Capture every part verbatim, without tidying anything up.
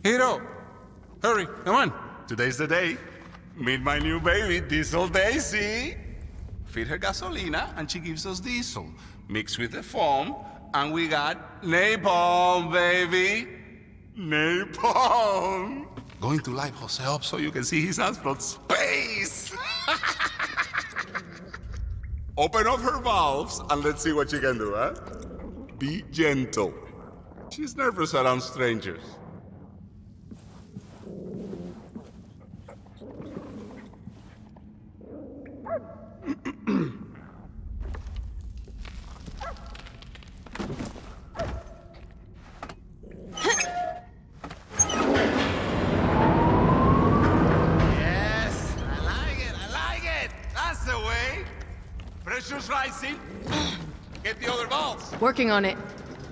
Hiro! Hurry, come on! Today's the day. Meet my new baby, Diesel Daisy. Feed her gasolina, and she gives us diesel. Mixed with the foam, and we got napalm, baby. Napalm. Going to light Jose up so you can see his hands from space. Open up her valves, and let's see what she can do, huh? Be gentle. She's nervous around strangers. Yes, I like it, I like it. That's the way. Pressure's rising. Get the other valves. Working on it.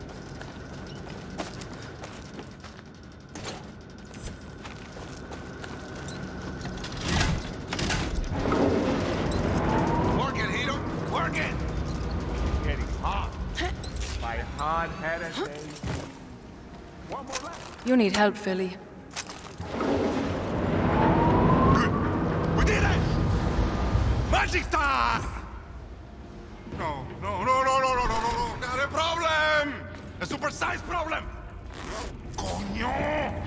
Work it, Hito. Work it. Getting hot. My hot-headed days. One more left. You need help, Philly. Good. We did it! Magic star! No, no, no, no, no, no, no, no, no. Got a problem! A super-sized problem! Coño!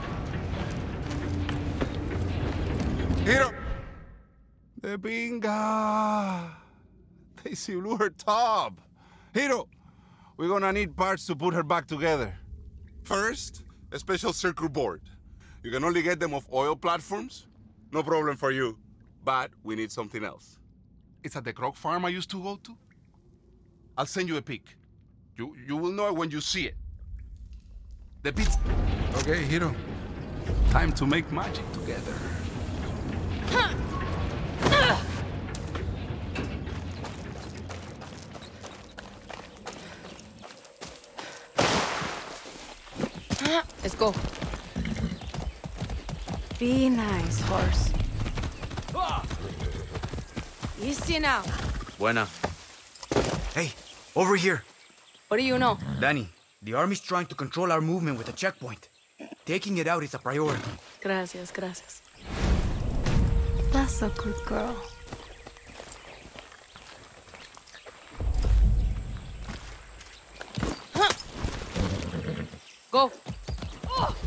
Hiro! The binga! Daisy blew her top. Hiro, we're gonna need parts to put her back together. First, a special circuit board. You can only get them off oil platforms. No problem for you. But we need something else. It's at the croc farm I used to go to. I'll send you a pic. You, you will know it when you see it. The pizza. Okay, Hiro. Time to make magic together. Let's go. Be nice, horse. Easy now. Buena. Hey, over here. What do you know? Danny, the army's trying to control our movement with a checkpoint. Taking it out is a priority. Gracias, gracias. That's a good girl. Huh. Go. Oh.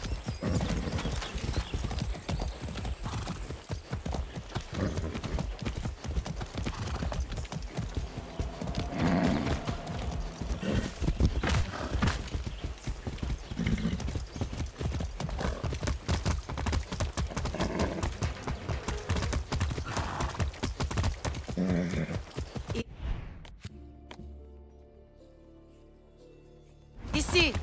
Easy.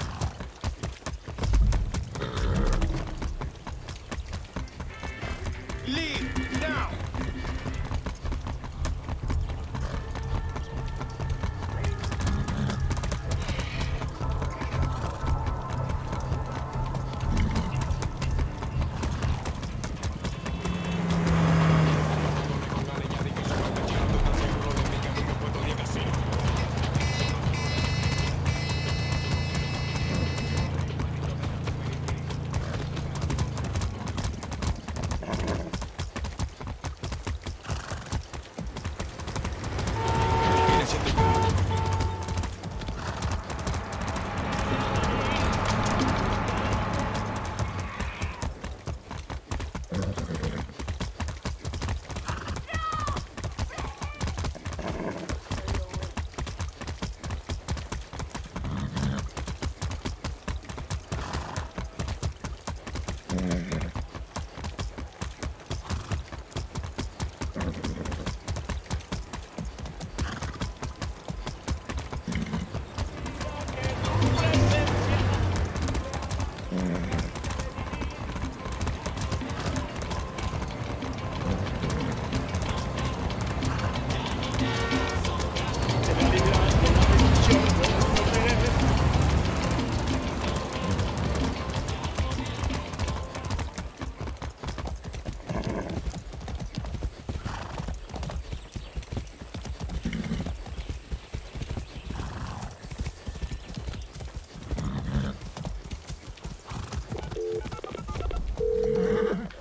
Lead now.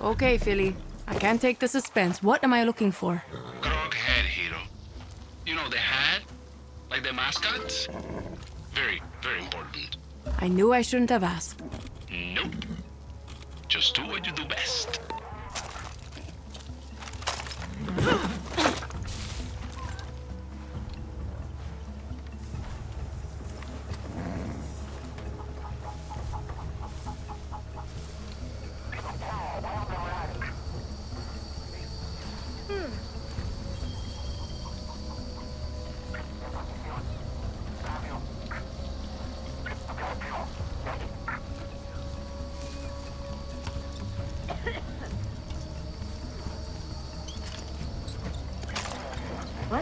Okay, Philly. I can't take the suspense. What am I looking for? Grog head, Hiro. You know the hat? Like the mascots? Very, very important. I knew I shouldn't have asked. Nope. Just do what you do best. What?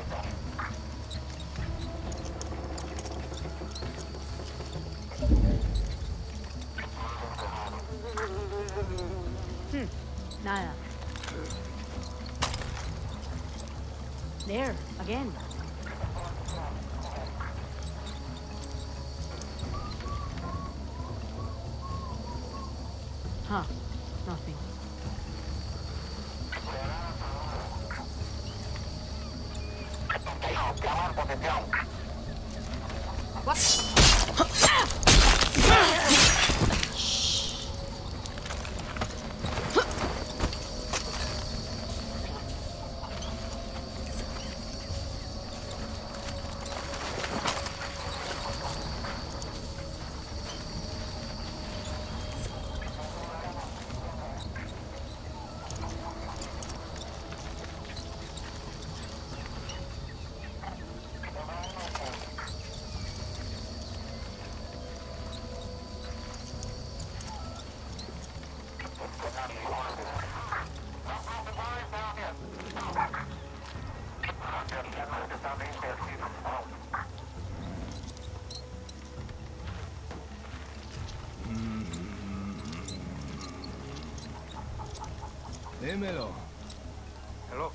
Hmm. Nada. There, again. Huh. Nothing. Dímelo. Hello.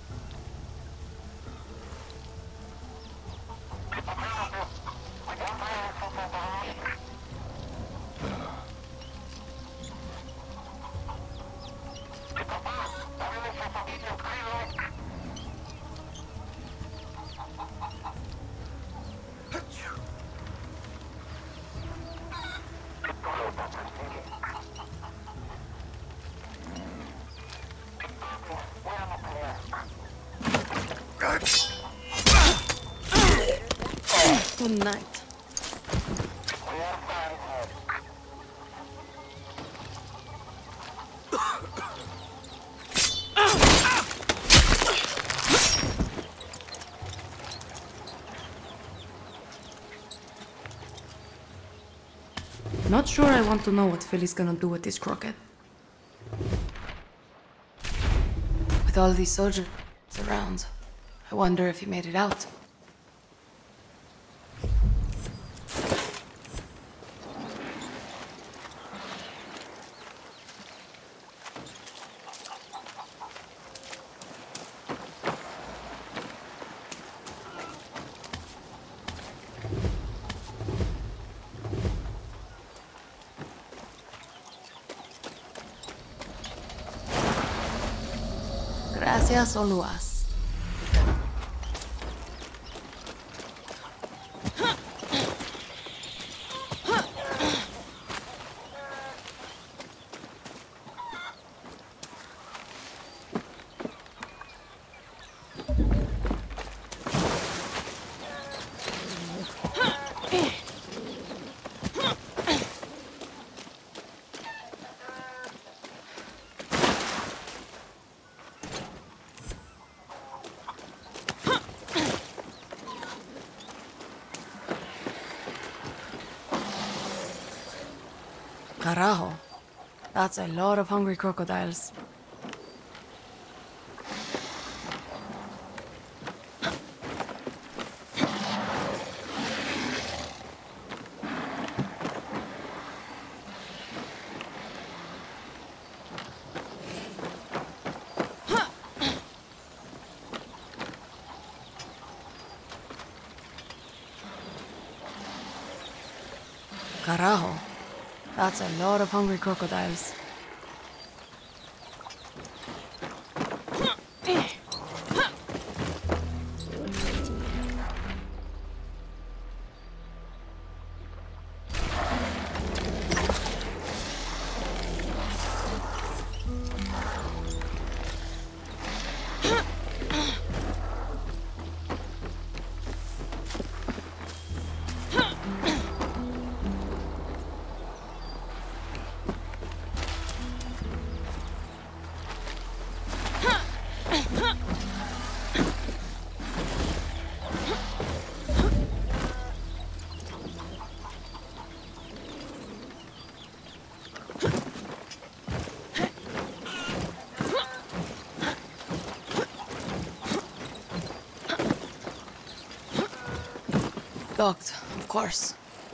Good night. Not sure I want to know what Philly's gonna do with this crooked. With all these soldiers around, I wonder if he made it out. Gracias, Oluas. Carajo. That's a lot of hungry crocodiles. Carajo. That's a lot of hungry crocodiles. Docked, of course.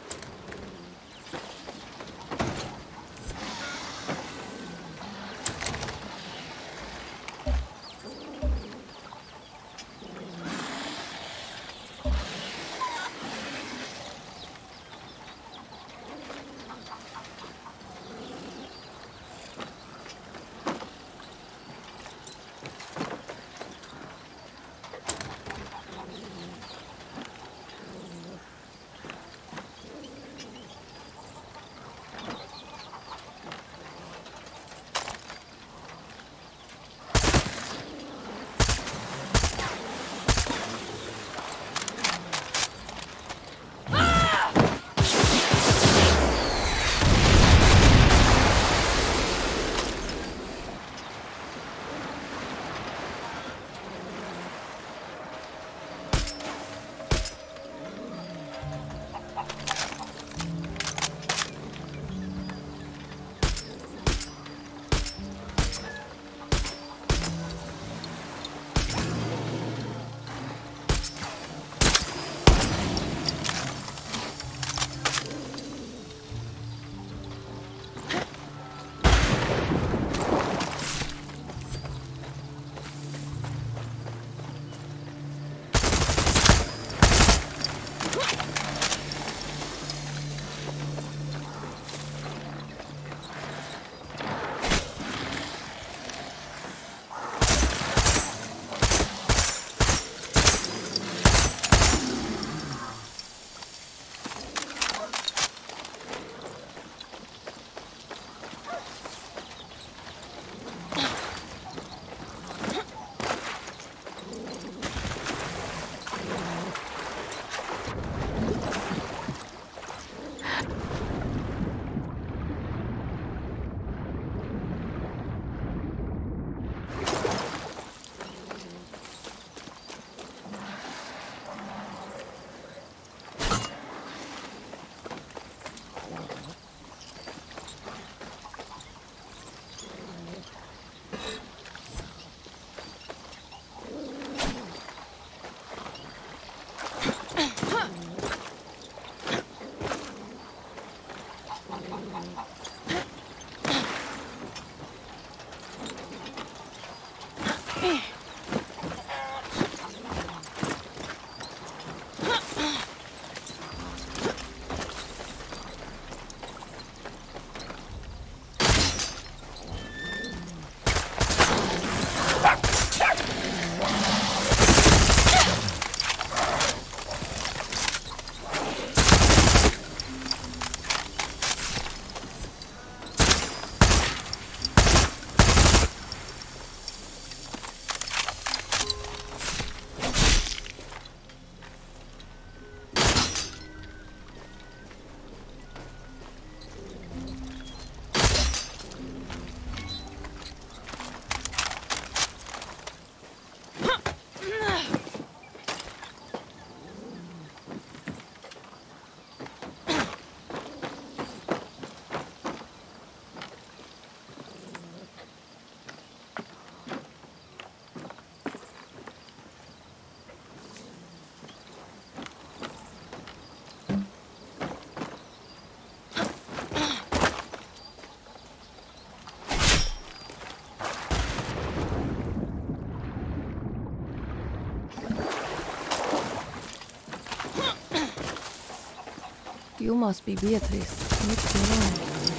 You must be Beatrice. What's wrong?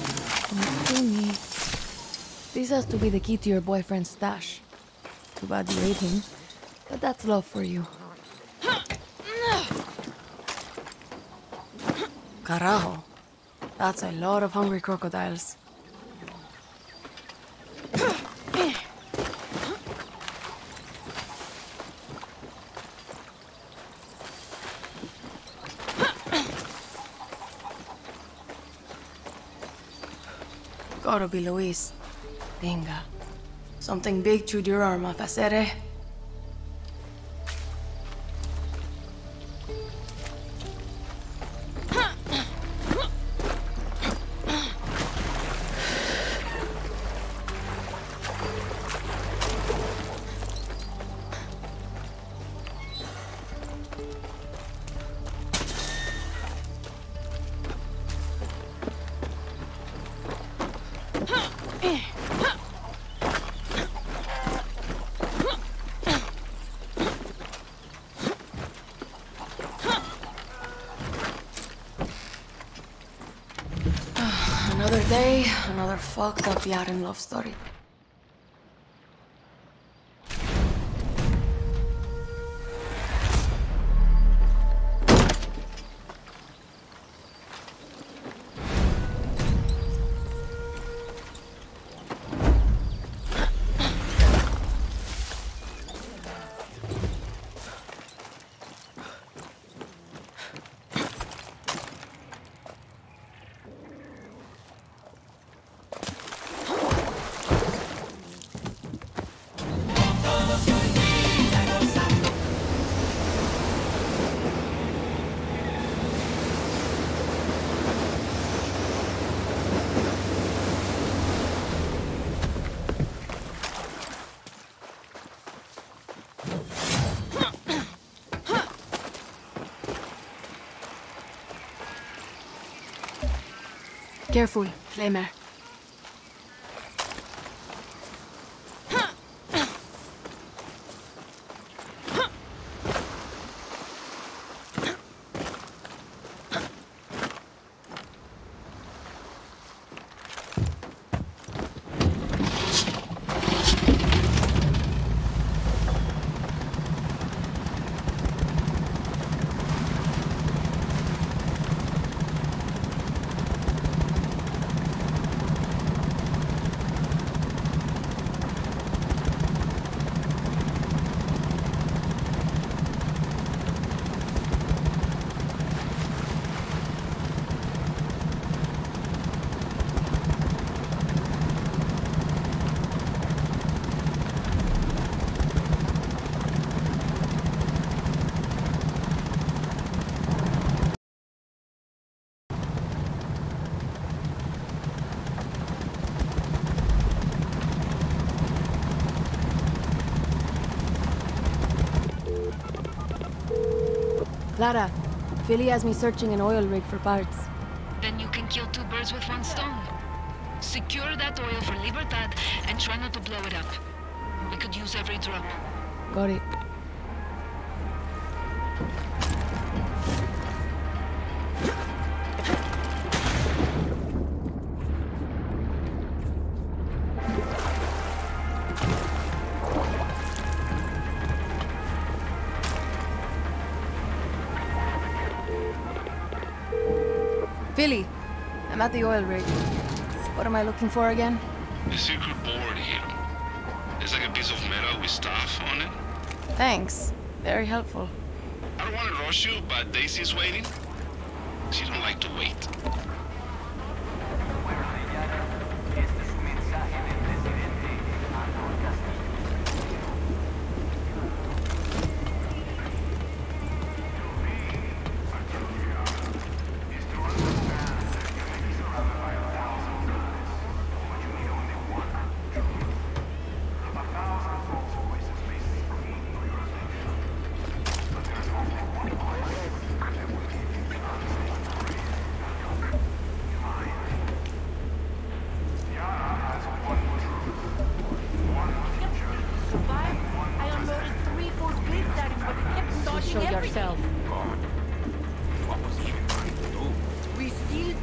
Don't kill me. This has to be the key to your boyfriend's stash. Too bad you ate him, but that's love for you. Carajo. That's a lot of hungry crocodiles. Gotta be Luis. Venga. Something big chewed your arm off, Acere. Another day, another fucked up Yaren love story. Careful, Flamer. Clara, Philly has me searching an oil rig for parts. Then you can kill two birds with one stone. Secure that oil for Libertad and try not to blow it up. We could use every drop. Got it. Philly, I'm at the oil rig. What am I looking for again? The secret board here. It's like a piece of metal with stuff on it. Thanks. Very helpful. I don't want to rush you, but Daisy's waiting. She don't like to wait. Show yourself. What was she trying to do? We still...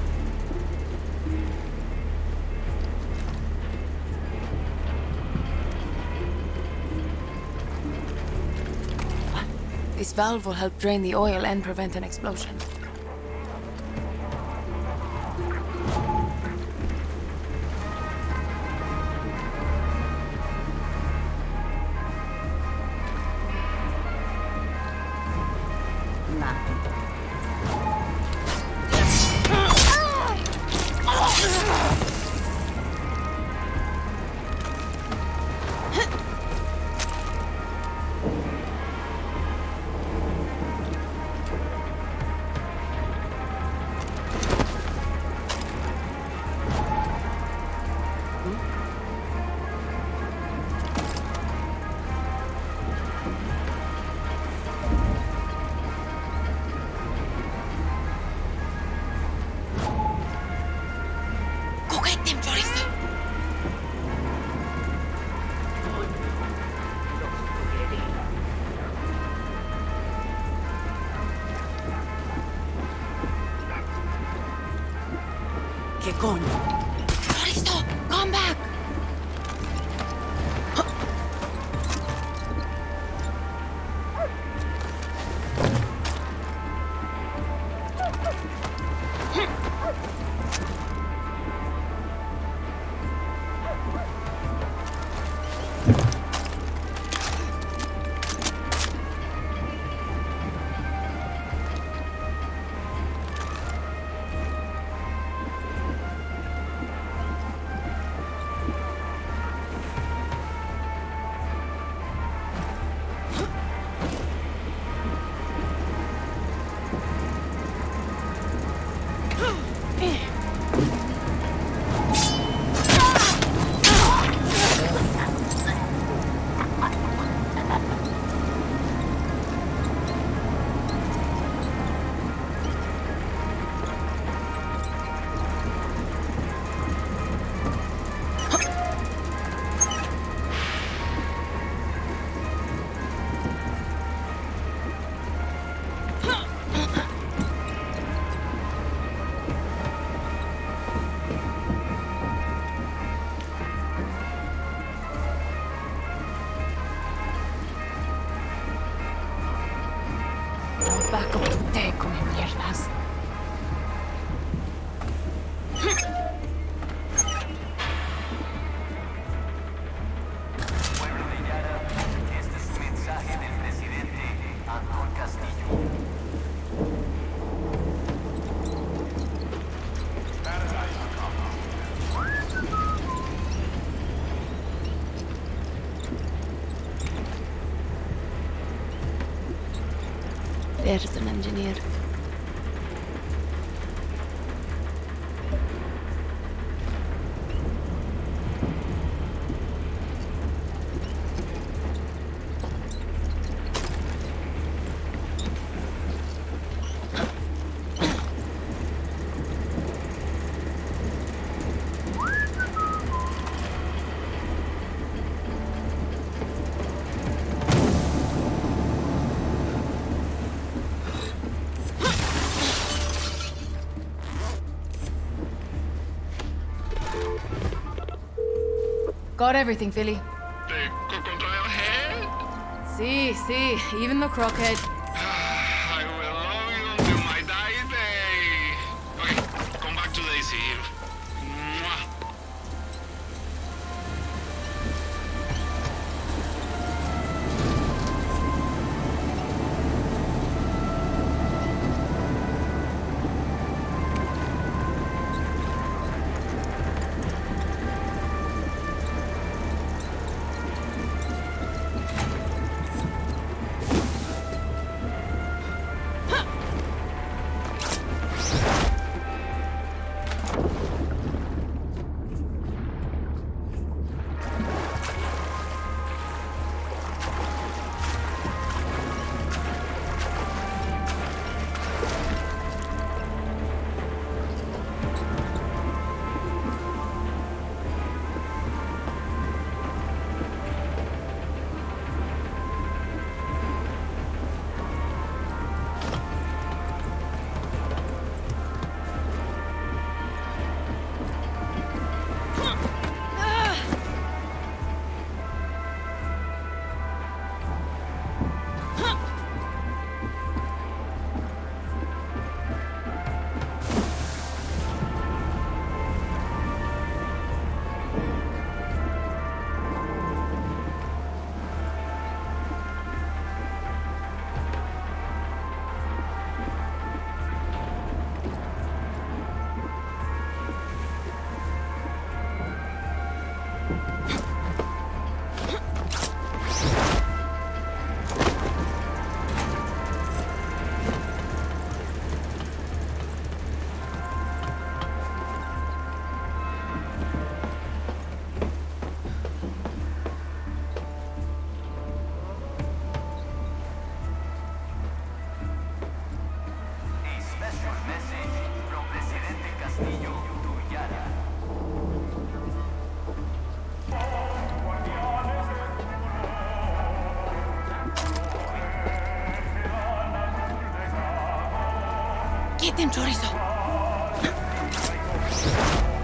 This valve will help drain the oil and prevent an explosion. coño! Chorizo, come back! Back up tu té, come mierdas. Pueblo de Yara, este es un mensaje del presidente Antón Castillo. There's an engineer. Got everything, Philly. The crocodile head? See, see, even the crockhead. I will love you until my dying day. Okay, come back to Daisy. Mwah. Get them, chorizo.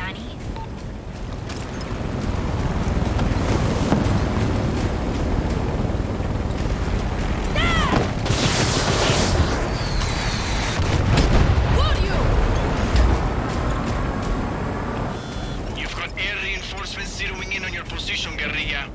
Danny. You've got air reinforcements zeroing in on your position, guerrilla.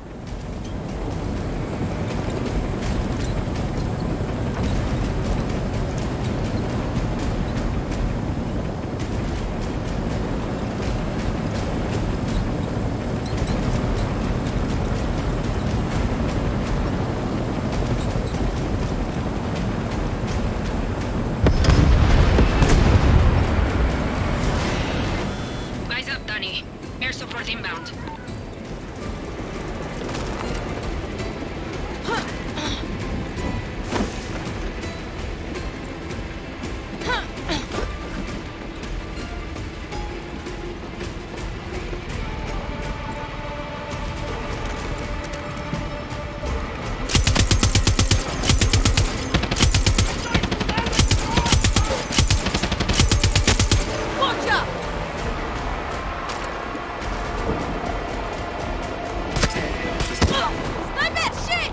Eyes up, Danny. Air support inbound. Watch out! Sniper! Shit!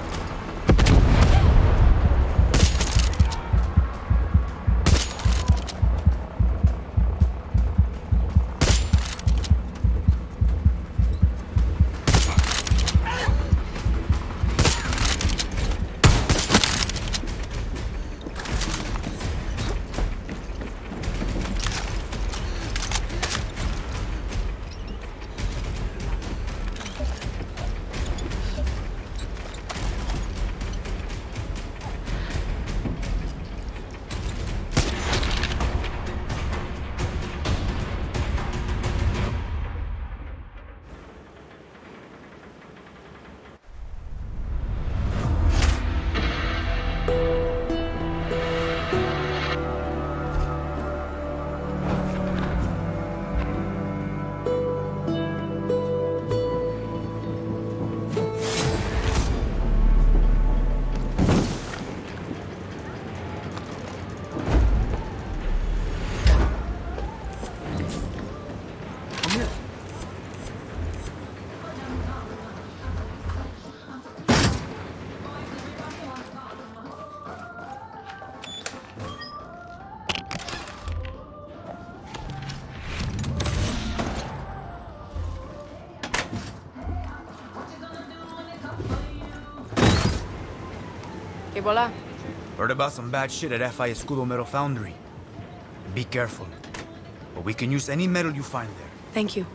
¿Qué bola? Heard about some bad shit at F I Escudo Metal Foundry. Be careful. But we can use any metal you find there. Thank you.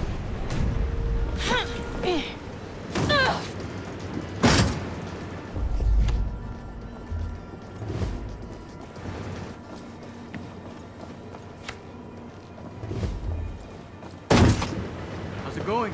How's it going?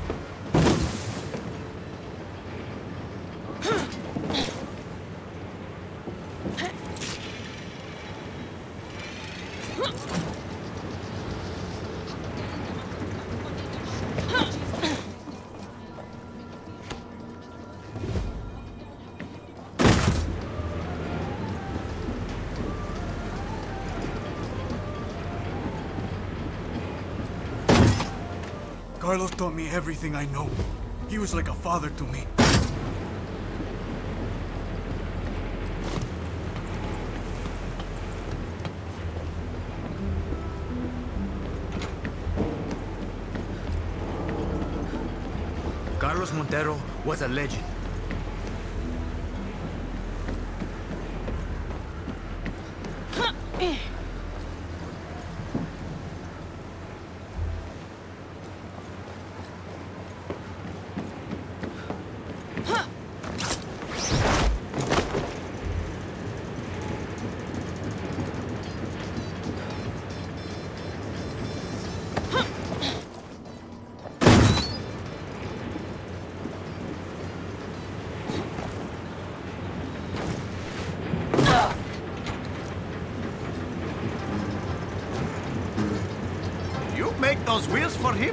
Carlos taught me everything I know. He was like a father to me. Carlos Montero was a legend. You make those wheels for him?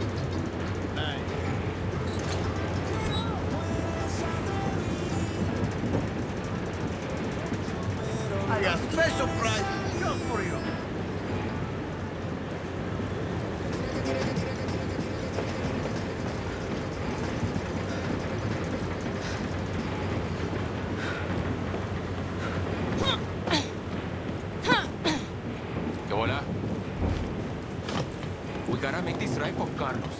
I got special price just for you. Hola. We gotta make this right for Carlos.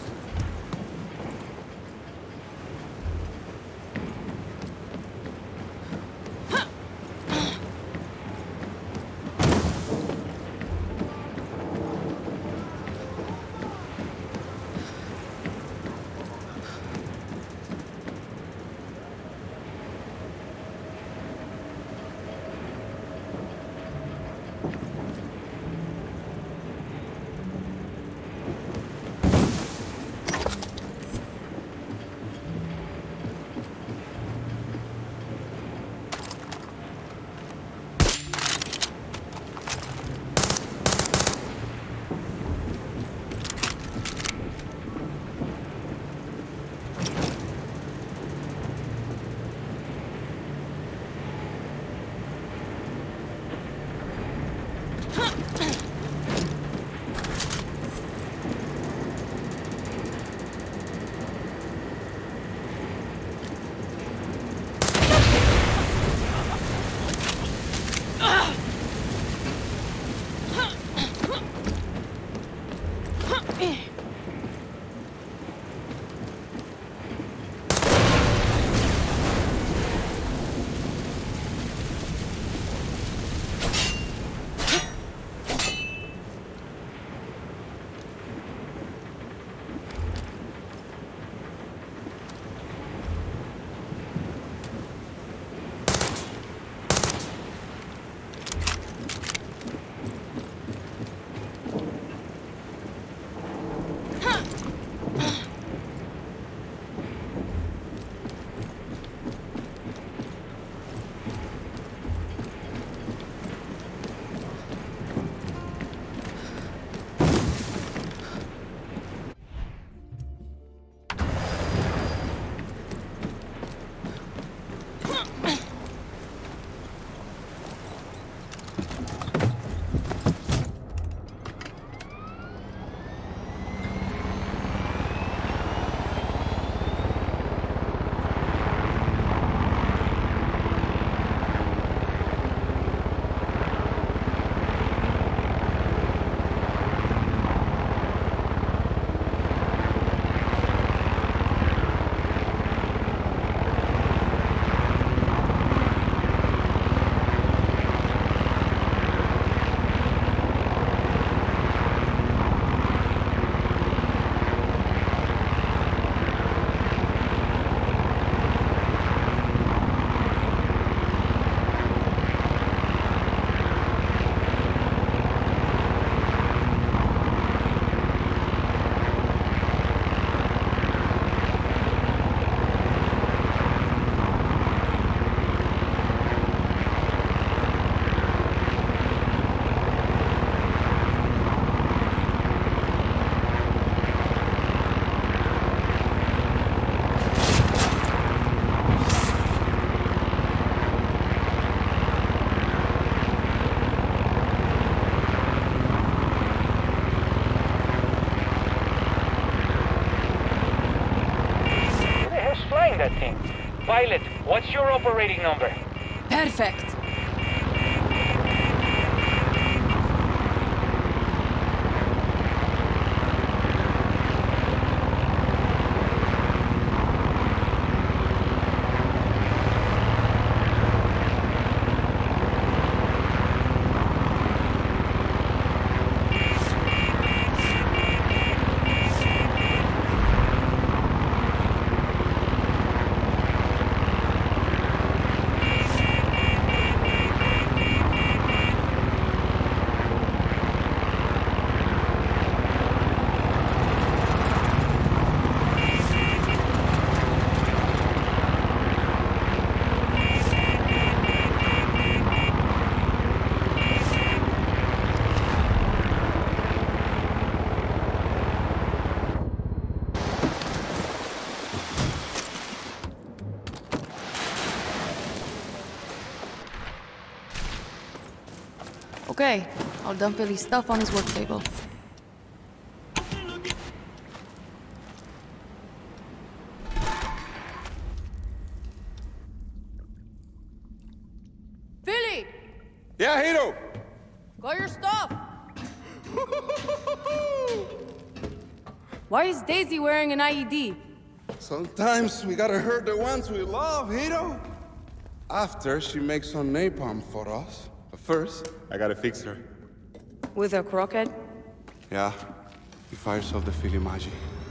That thing. Pilot, what's your operating number? Perfect. Okay, I'll dump Billy's stuff on his work table. Billy! Yeah, Hiro! Got your stuff! Why is Daisy wearing an I E D? Sometimes we gotta hurt the ones we love, Hiro. After, she makes some napalm for us. But first, I gotta fix her. With a croquet? Yeah, he fires off the Philly magic.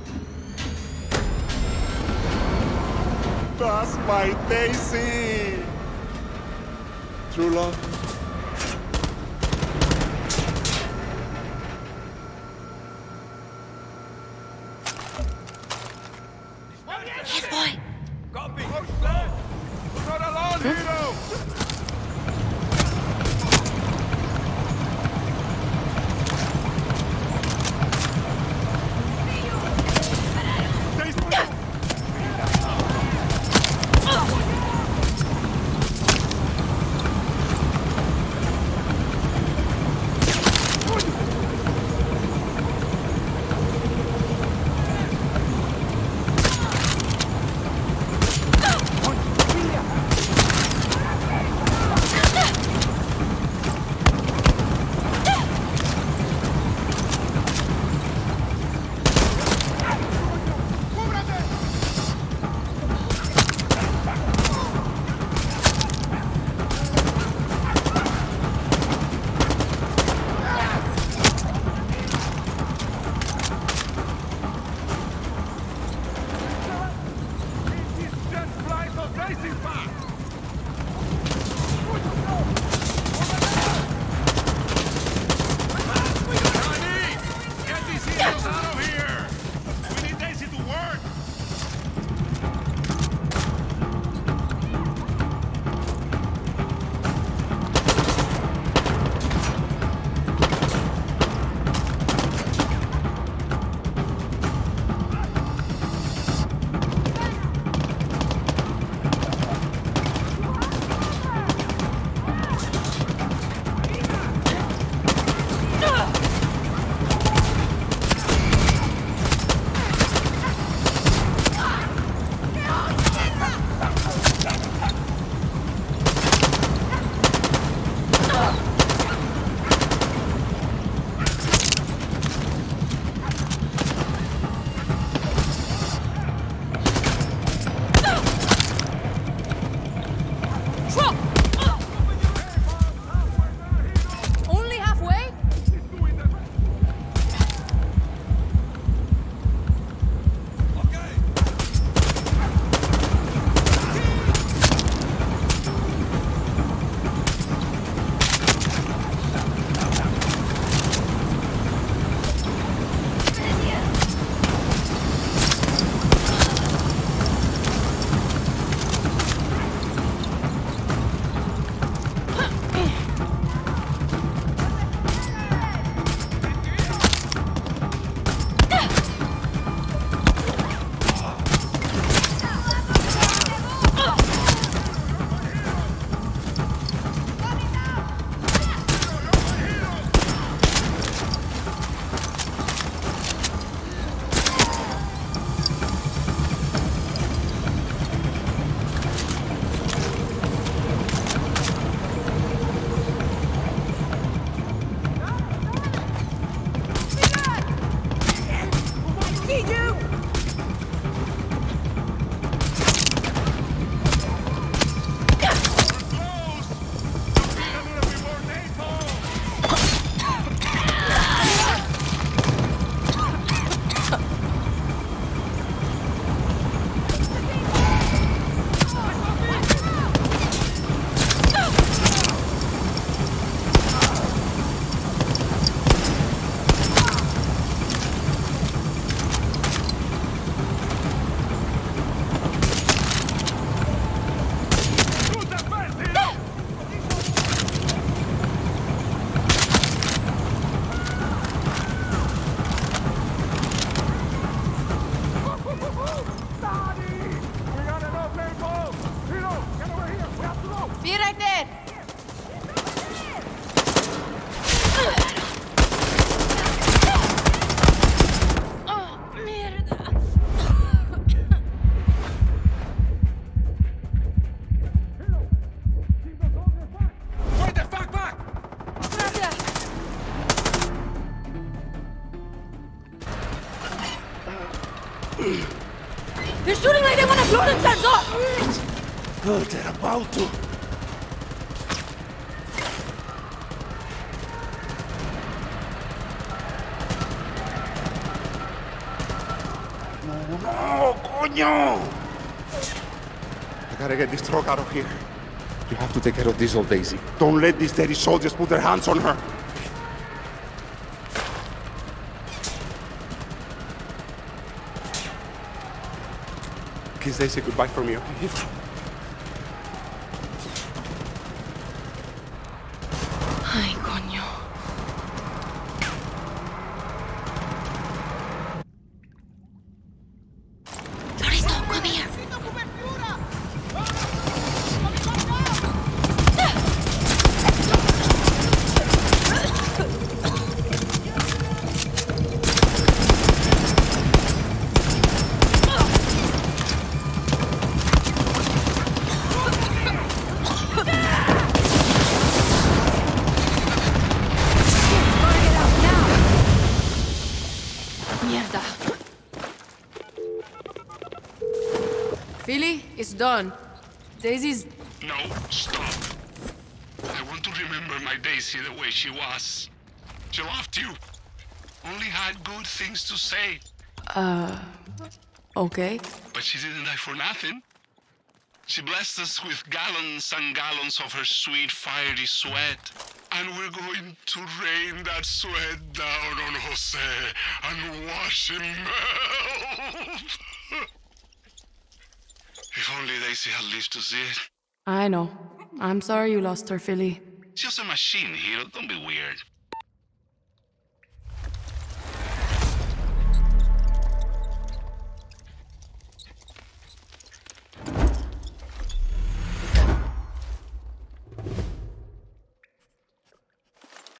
That's my Daisy! True love. Yes, boy! Copy! We're not alone, Hiro! They're shooting like they want to blow themselves up! Oh, they're about to. No, coño! I gotta get this truck out of here. You have to take care of this old Daisy. Don't let these dirty soldiers put their hands on her. Kiss Daisy goodbye for me, okay? Ay, coño. Lorenzo, come here. Mierda. Philly, it's done. Daisy's... No, stop. I want to remember my Daisy the way she was. She loved you. Only had good things to say. Uh... Okay. But she didn't die for nothing. She blessed us with gallons and gallons of her sweet, fiery sweat. And we're going to rain that sweat down on Jose and wash him melt. If only Daisy had lived to see it. I know. I'm sorry you lost her, Philly. It's just a machine, Hero. Don't be weird.